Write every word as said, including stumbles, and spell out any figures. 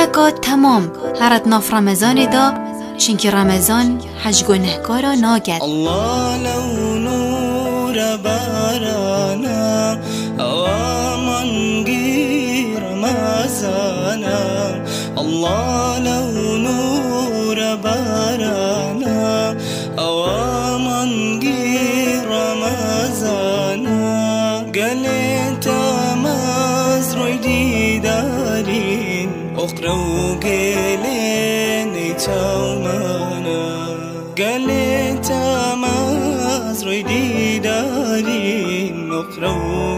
که تمام هرت ناف رمضان دا چنکی رمضان حج گنهکارا ناگد. الله لو نور بارانا آمان گی رمضانا الله لو نور بارانا آمان گی رمضانا قلت ماز روی دیدارین اقرو گلین ایتاومانا قلت ماز روی دیدارین اقرو